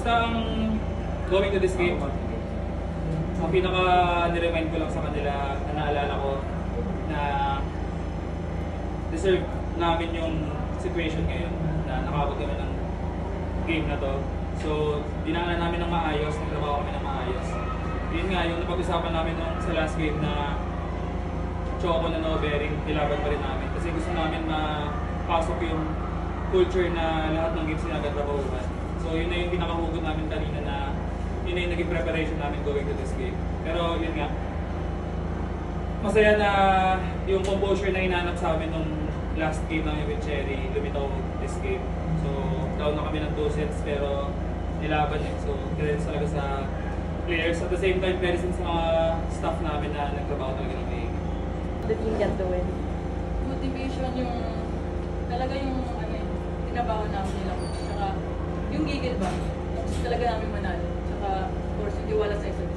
basta ang going to this game, ang pinaka niremind ko lang sa kanila na naalala ko na deserve namin yung situation ngayon na nakabot kami ng game na to. So, dinaanan namin ng maayos, nagtrabaho kami ng maayos. Yun nga, yung napag-usapan namin nung sa last game na choco na no bearing, nilaban pa rin namin. Kasi gusto namin mapasok yung culture na lahat ng games na nagtatrabahuhan. So, yun na yung pinakahugot namin kanina na yun na yung naging preparation namin going to this game. Pero yun nga, masaya na yung composure na hinanap sa amin nung last game namin with Cherry, lumitaw this game. So, down na kami ng 2 sets pero nilaban eh. So, credits talaga sa players. At the same time, credits sa mga staff namin na nagtrabaho talaga ng maigi. The team got to win. Motivation yung talaga yung tinabaho namin nila. Tsaka yung gigil ba? Gusto talaga namin manalo. Tsaka of course yung tiwala sa isa't